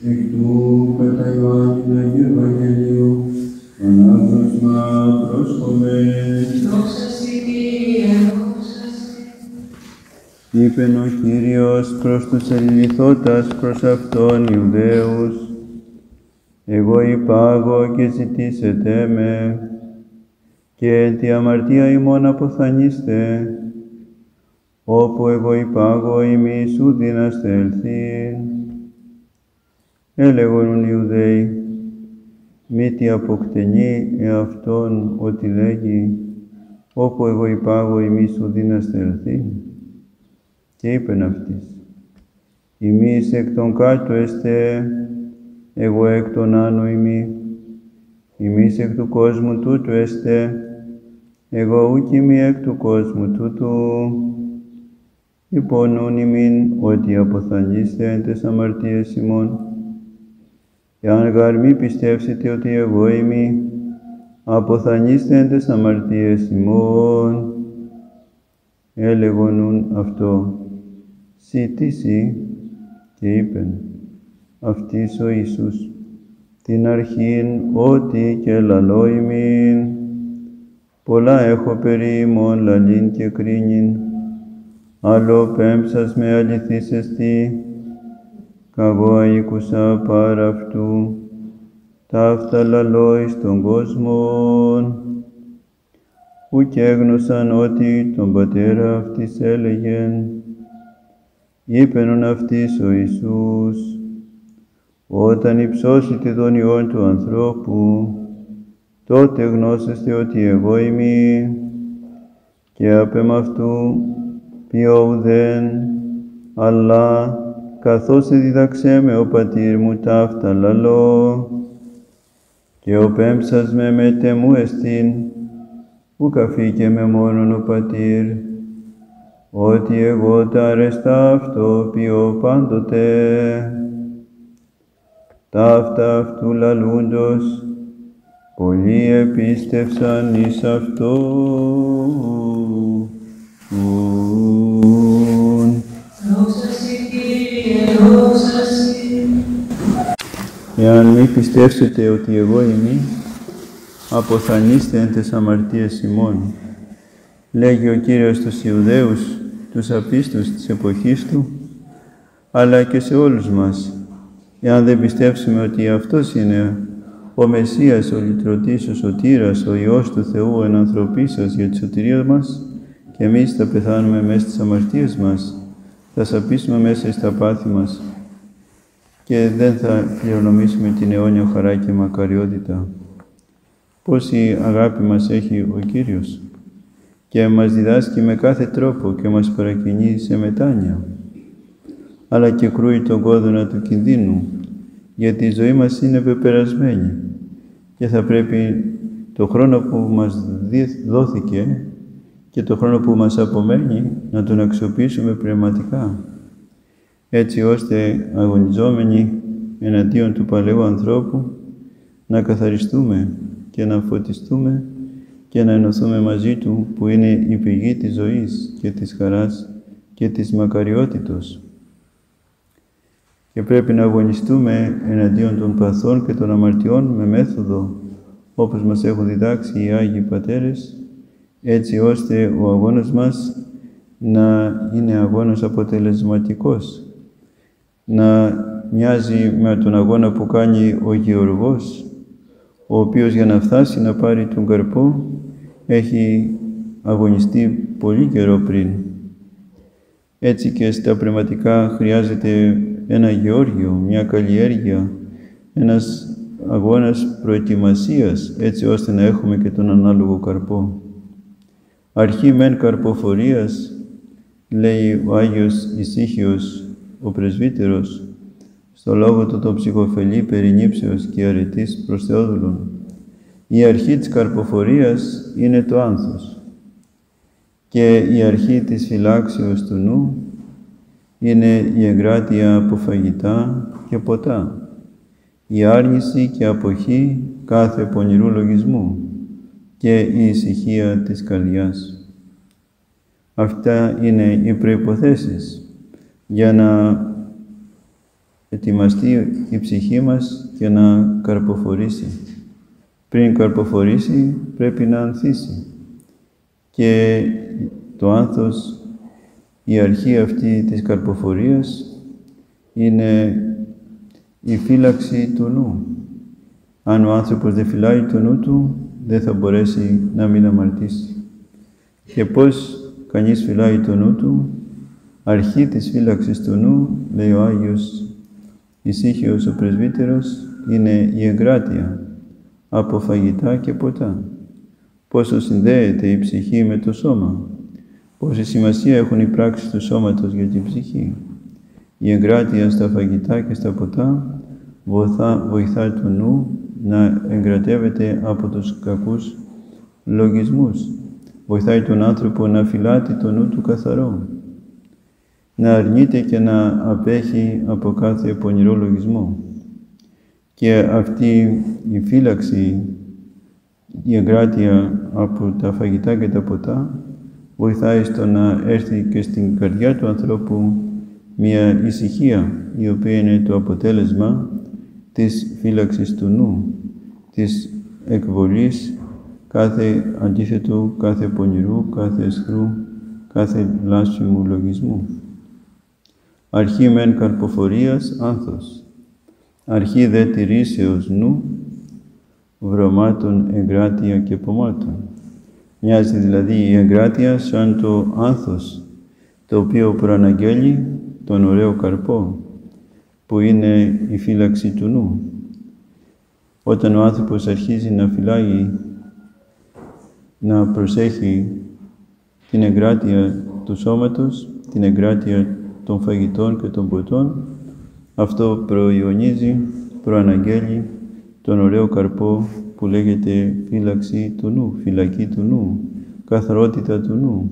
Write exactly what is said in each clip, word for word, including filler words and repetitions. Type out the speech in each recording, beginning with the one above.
Εκ του κατά Ιωάννην Αγίου Ευαγγελίου, ανάγνωσμα πρόσχομαι. Δόξα σοι, Κύριε, δόξα σοι. Είπεν ο Κύριος προς τους ελληνηθώτας προς αυτόν Ιουδαίους, εγώ υπάγω και ζητήσετε με, και τη αμαρτία ημών αποθανείστε, όπου εγώ υπάγω ημείς ου δύναστε ελθύν. Έλεγον οι Ιουδαίοι, μη τι αποκτενεί εαυτόν ότι λέγει, όπου εγώ υπάγω ημείς ου δύναστε ελθύν. Και είπεν αυτοίς, ημείς εκ των κάτω εστε, εγώ εκ των άνω ημί, ημείς εκ του κόσμου τούτου εστε, εγώ ούκ ημί εκ του κόσμου τούτου. Υπονοούν ημίν ότι αποθανείστε εν τες αμαρτίες ημών. Εάν γαρ μη πιστεύσετε ότι εγώ ημί, αποθανείστε εν τες αμαρτίες ημών. Έλεγονουν αυτό, σύ τι σύ, και είπεν, αυτής ο Ιησούς, την αρχήν ότι και λαλώ ημίν, πολλά έχω περί ημών λαλήν και κρίνειν, άλλο πέμψας με αληθής εστί, καγώ αίκουσα παρά αυτού, ταύτα λαλώ εις τον κόσμον, ουκ έγνωσαν ότι τον πατέρα αυτής έλεγεν. Είπενον αυτής ο Ιησούς, όταν υψώσετε τον Υιόν του ανθρώπου, τότε γνώσεστε ότι εγώ είμαι, και απ' εμαυτού ποιό ουδέν, αλλά καθώς εδίδαξέ με ο πατήρ μου ταύτα λαλώ, και ο πέμψας με μετ' εμού εστίν, ουκ αφήκε με μόνον ο πατήρ, ότι εγώ τα αρεστά αυτό ποιώ πάντοτε. Ταύτα αυτού λαλούντος, πολλοί επίστευσαν εις αυτό. Δόξα σοι, Κύριε, δόξα σοι. Εάν μη πιστεύσετε ότι εγώ είμαι, αποθανείστε εν τες αμαρτίες ημών. Λέγει ο Κύριος στους Ιουδαίους, τους απίστους της εποχής Του, αλλά και σε όλους μας. Εάν δεν πιστέψουμε ότι Αυτός είναι ο Μεσσίας, ο Λυτρωτής, ο Σωτήρας, ο Υιός του Θεού εν ανθρωπίσας για τη σωτηρία μας, και εμείς θα πεθάνουμε μέσα στις αμαρτίες μας, θα σαπίσουμε μέσα στα πάθη μας και δεν θα κληρονομήσουμε την αιώνια χαρά και μακαριότητα. Πόση αγάπη μας έχει ο Κύριος και μας διδάσκει με κάθε τρόπο και μας παρακινεί σε μετάνοια, αλλά και κρούει τον κόδωνα του κινδύνου, γιατί η ζωή μας είναι πεπερασμένη και θα πρέπει το χρόνο που μας δόθηκε και το χρόνο που μας απομένει να τον αξιοποιήσουμε πνευματικά, έτσι ώστε αγωνιζόμενοι εναντίον του παλαιού ανθρώπου να καθαριστούμε και να φωτιστούμε και να ενωθούμε μαζί Του, που είναι η πηγή της ζωής και της χαράς και της μακαριότητος. Και πρέπει να αγωνιστούμε εναντίον των παθών και των αμαρτιών με μέθοδο, όπως μας έχουν διδάξει οι Άγιοι Πατέρες, έτσι ώστε ο αγώνας μας να είναι αγώνας αποτελεσματικός, να μοιάζει με τον αγώνα που κάνει ο γεωργός, ο οποίος για να φτάσει να πάρει τον καρπό έχει αγωνιστεί πολύ καιρό πριν. Έτσι και στα πνευματικά χρειάζεται ένα γεώργιο, μια καλλιέργεια, ένας αγώνας προετοιμασίας, έτσι ώστε να έχουμε και τον ανάλογο καρπό. Αρχή μεν καρποφορίας, λέει ο Άγιος Ησύχιος, ο πρεσβύτερος, στο λόγο του το ψυχοφελή περί νύψεως και αρετής προς Θεόδουλον. Η αρχή της καρποφορίας είναι το άνθος και η αρχή της φυλάξεως του νου είναι η εγκράτεια από φαγητά και ποτά, η άρνηση και αποχή κάθε πονηρού λογισμού και η ησυχία της καρδιάς. Αυτά είναι οι προϋποθέσεις για να ετοιμαστεί η ψυχή μας και να καρποφορήσει. Πριν καρποφορήσει, πρέπει να ανθίσει. Και το άνθος, η αρχή αυτή της καρποφορίας, είναι η φύλαξη του νου. Αν ο άνθρωπος δεν φυλάει το νου του, δεν θα μπορέσει να μην αμαρτήσει. Και πώς κανείς φυλάει το νου του? Αρχή της φύλαξης του νου, λέει ο Άγιος Ησύχιος ο Πρεσβύτερος, είναι η εγκράτεια από φαγητά και ποτά. Πόσο συνδέεται η ψυχή με το σώμα, πόση σημασία έχουν οι πράξεις του σώματος για την ψυχή. Η εγκράτεια στα φαγητά και στα ποτά βοηθά, βοηθά το νου να εγκρατεύεται από τους κακούς λογισμούς. Βοηθάει τον άνθρωπο να φυλάτει το νου του καθαρό, να αρνείται και να απέχει από κάθε πονηρό λογισμό. Και αυτή η φύλαξη, η εγκράτεια από τα φαγητά και τα ποτά, βοηθάει στο να έρθει και στην καρδιά του ανθρώπου μια ησυχία, η οποία είναι το αποτέλεσμα της φύλαξης του νου, της εκβολής κάθε αντίθετου, κάθε πονηρού, κάθε αισχρού, κάθε βλάσφημου λογισμού. Αρχή μεν καρποφορίας άνθος, αρχή δε τηρήσεως νου, βρωμάτων εγκράτεια και πομάτων. Μοιάζει δηλαδή η εγκράτεια σαν το άνθος, το οποίο προαναγγέλει τον ωραίο καρπό, που είναι η φύλαξη του νου. Όταν ο άνθρωπος αρχίζει να φυλάει, να προσέχει την εγκράτεια του σώματος, την εγκράτεια των φαγητών και των ποτών, αυτό προϊονίζει, προαναγγέλει τον ωραίο καρπό που λέγεται φύλαξη του νου, φυλακή του νου, καθαρότητα του νου.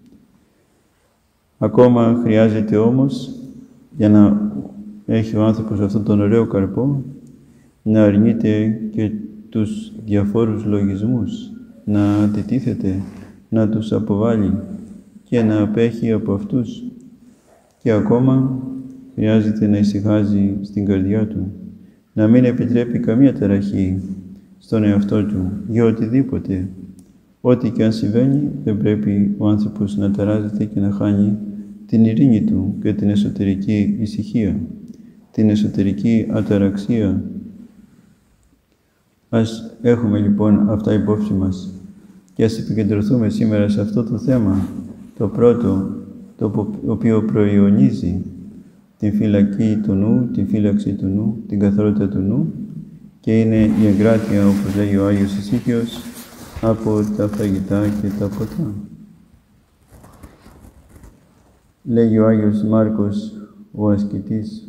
Ακόμα χρειάζεται όμως, για να έχει ο άνθρωπος αυτόν τον ωραίο καρπό, να αρνείται και τους διαφόρους λογισμούς, να αντιτίθεται, να τους αποβάλει και να απέχει από αυτούς. Και ακόμα χρειάζεται να ησυχάζει στην καρδιά του, να μην επιτρέπει καμία ταραχή στον εαυτό του για οτιδήποτε. Ό,τι και αν συμβαίνει, δεν πρέπει ο άνθρωπος να ταράζεται και να χάνει την ειρήνη του και την εσωτερική ησυχία, την εσωτερική αταραξία. Ας έχουμε λοιπόν αυτά υπόψη μας και ας επικεντρωθούμε σήμερα σε αυτό το θέμα, το πρώτο, το οποίο προϊονίζει την φυλακή του νου, την φύλαξη του νου, την καθαρότητα του νου, και είναι η εγκράτεια, όπως λέει ο Άγιος Ησύχιος, από τα φαγητά και τα ποτά. Λέγει ο Άγιος Μάρκος ο ασκητής,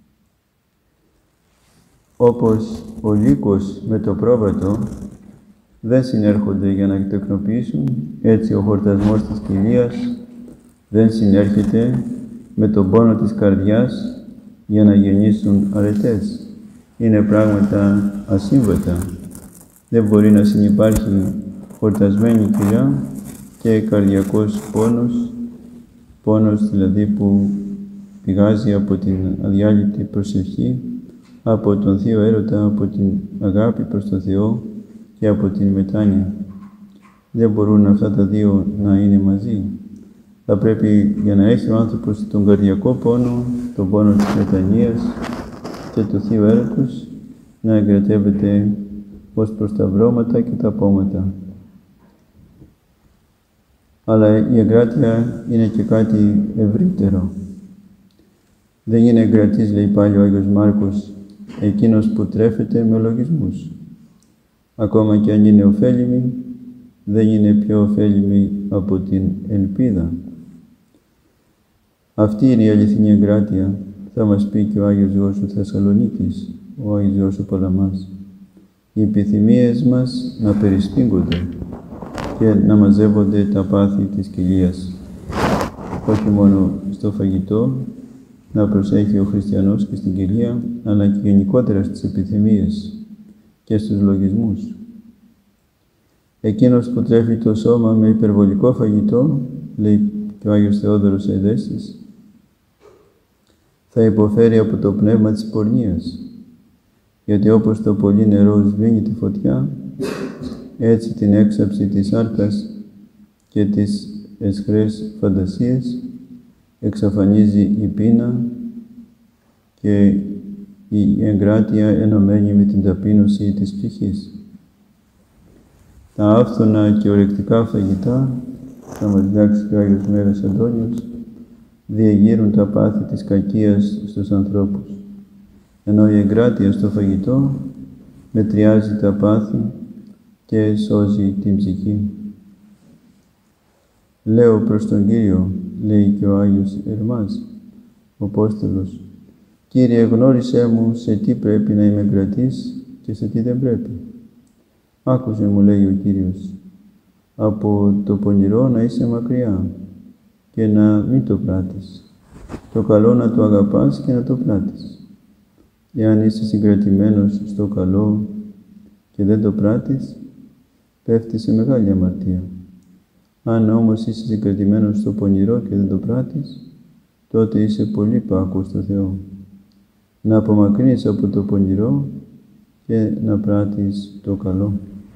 όπως ο λύκος με το πρόβατο δεν συνέρχονται για να τεκνοποιήσουν, έτσι ο χορτασμός της κοιλίας δεν συνέρχεται με τον πόνο της καρδιάς για να γεννήσουν αρετές. Είναι πράγματα ασύμβατα. Δεν μπορεί να συνυπάρχει χορτασμένη κοιλιά και καρδιακός πόνος, πόνος δηλαδή που πηγάζει από την αδιάλειπτη προσευχή, από τον Θείο Έρωτα, από την αγάπη προς τον Θεό και από την μετάνοια. Δεν μπορούν αυτά τα δύο να είναι μαζί. Θα πρέπει, για να έχει ο άνθρωπος τον καρδιακό πόνο, τον πόνο της μετανοίας και του Θείου Έρωτος, να εγκρατεύεται ως προς τα βρώματα και τα πόματα. Αλλά η εγκράτεια είναι και κάτι ευρύτερο. Δεν είναι εγκρατής, λέει πάλι ο Άγιος Μάρκος, εκείνος που τρέφεται με λογισμούς. Ακόμα και αν είναι ωφέλιμη, δεν είναι πιο ωφέλιμη από την ελπίδα. Αυτή είναι η αληθινή εγκράτεια, θα μας πει και ο Άγιος Ζώος του Θεσσαλονίκης, ο Άγιος Ζώος του Παλαμάς. Οι επιθυμίες μας να περισπίγγονται και να μαζεύονται τα πάθη της κοιλίας. Όχι μόνο στο φαγητό, να προσέχει ο χριστιανός και στην κοιλία, αλλά και γενικότερα στις επιθυμίες και στους λογισμούς. Εκείνος που τρέφει το σώμα με υπερβολικό φαγητό, λέει και ο Άγιος Θεόδωρος Αιδέσης, θα υποφέρει από το πνεύμα της πορνείας, γιατί όπως το πολύ νερό σβήνει τη φωτιά, έτσι την έξαψη της σάρκας και τις αισχρές φαντασίες εξαφανίζει η πείνα και η εγκράτεια ενωμένη με την ταπείνωση της ψυχής. Τα άφθονα και ορεκτικά φαγητά, θα μας διδάξει και ο Άγιος Μέγας Αντώνιος, διεγείρουν τα πάθη της κακίας στους ανθρώπους, ενώ η εγκράτεια στο φαγητό μετριάζει τα πάθη και σώζει την ψυχή. Λέω προς τον Κύριο, λέει και ο Άγιος Ερμάς, ο Απόστολος, Κύριε, γνώρισέ μου σε τι πρέπει να είμαι εγκρατής και σε τι δεν πρέπει. Άκουσε, μου λέει ο Κύριος, από το πονηρό να είσαι μακριά και να μην το πράττεις. Το καλό να το αγαπάς και να το πράττεις. Εάν είσαι συγκρατημένος στο καλό και δεν το πράττεις, πέφτεις σε μεγάλη αμαρτία. Αν όμως είσαι συγκρατημένος στο πονηρό και δεν το πράττεις, τότε είσαι πολύ πάκος στο Θεό. Να απομακρύνεις από το πονηρό και να πράττεις το καλό.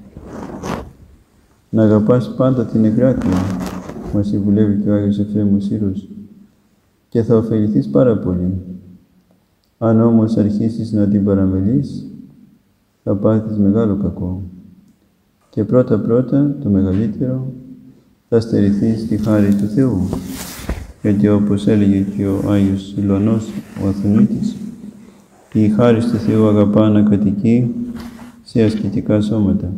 Να αγαπάς πάντα την εγκράτεια, μας συμβουλεύει και ο Άγιος Εφραίμος Σύρος, και θα ωφεληθείς πάρα πολύ. Αν όμως αρχίσεις να την παραμελείς, θα πάθεις μεγάλο κακό. Και πρώτα-πρώτα, το μεγαλύτερο, θα στερηθείς τη χάρη του Θεού. Γιατί όπως έλεγε και ο Άγιος Ιλωνός, ο Αθωνίτης, η χάρη του Θεού αγαπά να κατοικεί σε ασκητικά σώματα.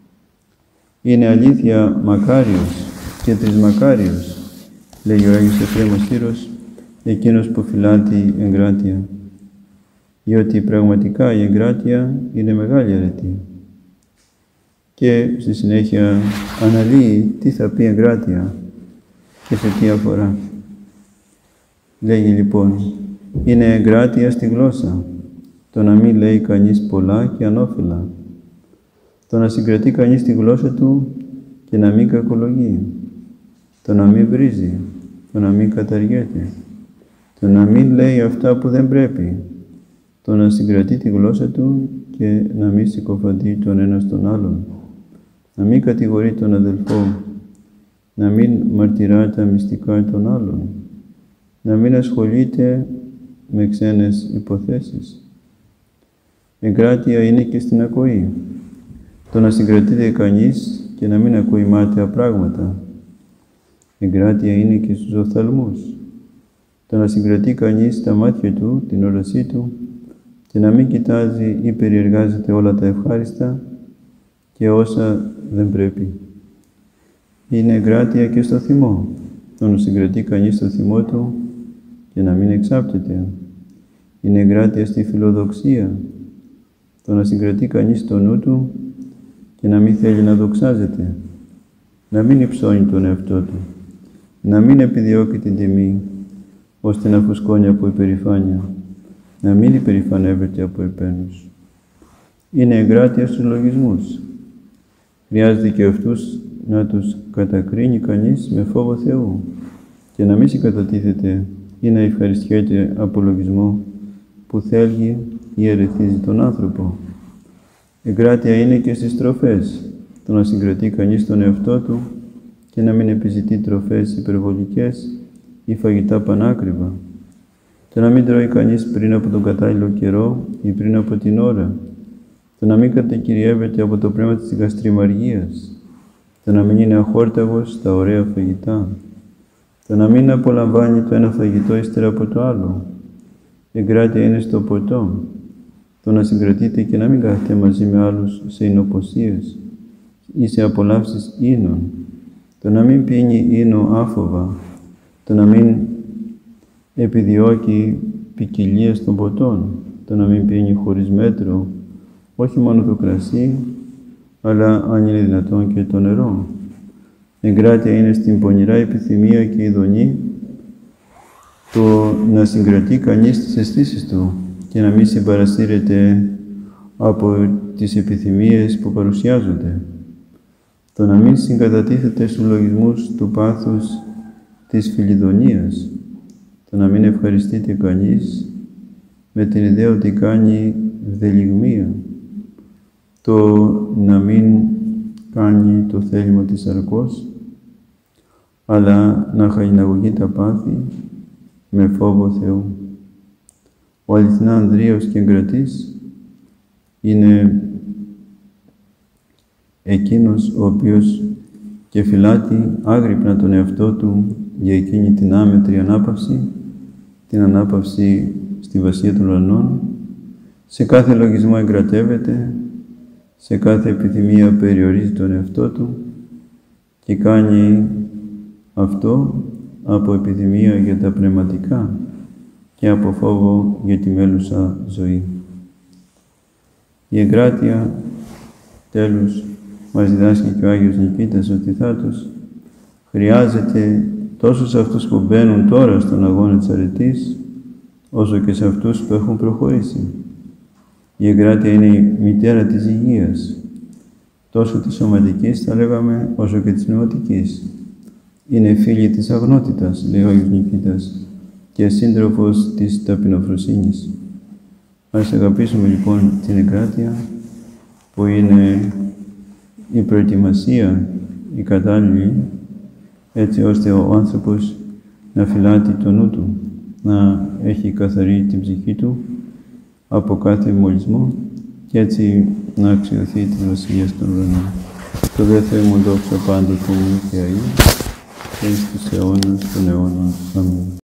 Είναι αλήθεια μακάριος και τρισμακάριος, λέει ο Άγιος Εφραίμος Σύρος, εκείνος που φυλάττει εγκράτεια. Διότι πραγματικά η εγκράτεια είναι μεγάλη αρετή. Και στη συνέχεια αναλύει τι θα πει εγκράτεια και σε τι αφορά. Λέγει λοιπόν, είναι εγκράτεια στη γλώσσα, το να μην λέει κανείς πολλά και ανώφελα, το να συγκρατεί κανείς τη γλώσσα του και να μην κακολογεί, το να μην βρίζει, το να μην καταργέται, το να μην λέει αυτά που δεν πρέπει, το να συγκρατεί τη γλώσσα του και να μην συκοφαντεί τον ένα στον άλλον, να μην κατηγορεί τον αδελφό, να μην μαρτυρά τα μυστικά των άλλων, να μην ασχολείται με ξένες υποθέσεις. Εγκράτεια είναι και στην ακοή. Το να συγκρατείται κανείς και να μην ακούει μάταια πράγματα. Εγκράτεια είναι και στους οφθαλμούς. Το να συγκρατεί κανείς τα μάτια του, την όρασή του, και να μην κοιτάζει ή περιεργάζεται όλα τα ευχάριστα και όσα δεν πρέπει. Είναι εγκράτεια και στο θυμό. Το να συγκρατεί κανείς το θυμό του και να μην εξάπτεται. Είναι εγκράτεια στη φιλοδοξία. Το να συγκρατεί κανείς το νου του και να μην θέλει να δοξάζεται. Να μην υψώνει τον εαυτό του. Να μην επιδιώκει την τιμή, ώστε να φουσκώνει από υπερηφάνεια. Να μην υπερηφανεύεται από επένους. Είναι εγκράτεια στους λογισμούς. Χρειάζεται και αυτούς να τους κατακρίνει κανείς με φόβο Θεού και να μην συγκατατίθεται ή να ευχαριστιέται από λογισμό που θέλει ή ερεθίζει τον άνθρωπο. Εγκράτεια είναι και στις τροφές, το να συγκρατεί κανείς τον εαυτό του και να μην επιζητεί τροφές υπερβολικές ή φαγητά πανάκριβα. Το να μην τρώει κανείς πριν από τον κατάλληλο καιρό ή πριν από την ώρα. Το να μην κατακυριεύεται από το πνεύμα της γαστριμαργίας. Το να μην είναι αχόρταγος στα ωραία φαγητά. Το να μην απολαμβάνει το ένα φαγητό ύστερα από το άλλο. Εγκράτεια είναι στο ποτό. Το να συγκρατείται και να μην κάθεται μαζί με άλλους σε εινοποσίες ή σε απολαύσεις ίνων. Το να μην πίνει ίνο άφοβα. Το να μην επιδιώκει ποικιλίες των ποτών. Το να μην πίνει χωρίς μέτρο, όχι μόνο το κρασί, αλλά αν είναι δυνατόν και το νερό. Εγκράτεια είναι στην πονηρά επιθυμία και ειδονή το να συγκρατεί κανείς τις αισθήσεις του και να μην συμπαρασύρεται από τις επιθυμίες που παρουσιάζονται. Το να μην συγκατατίθεται στους λογισμούς του πάθους της φιλιδονίας. το να μην ευχαριστείται κανείς με την ιδέα ότι κάνει δελιγμία, το να μην κάνει το θέλημα της σαρκός, αλλά να χαϊναγωγεί τα πάθη με φόβο Θεού. Ο αληθινά Ανδρείος και εγκρατής είναι εκείνος ο οποίος και φυλάτει άγρυπνα τον εαυτό του για εκείνη την άμετρη ανάπαυση, την ανάπαυση στη βασία των ουρανών, σε κάθε λογισμό εγκρατεύεται, σε κάθε επιθυμία περιορίζει τον εαυτό του και κάνει αυτό από επιθυμία για τα πνευματικά και από φόβο για τη μέλουσα ζωή. Η εγκράτεια, τέλος, μας διδάσκει και ο Άγιος Νικήτας ο Τιθάτος, χρειάζεται τόσο σε αυτούς που μπαίνουν τώρα στον αγώνα της αρετής, όσο και σε αυτούς που έχουν προχωρήσει. Η εγκράτεια είναι η μητέρα της υγείας, τόσο της σωματικής, θα λέγαμε, όσο και της πνευματικής. Είναι φίλη της αγνότητας, λέει ο Άγιος Νικήτας, και σύντροφος της ταπεινοφροσύνης. Ας αγαπήσουμε λοιπόν την εγκράτεια, που είναι η προετοιμασία, η κατάλληλη, έτσι ώστε ο άνθρωπος να φυλάτει το νου του, να έχει καθαρή την ψυχή του από κάθε μολυσμό και έτσι να αξιωθεί την βασιλεία των ουρανών. Το δε Θεέ μου δόξα πάντοτε και αεί και εις τους αιώνας των αιώνων. Αμήν.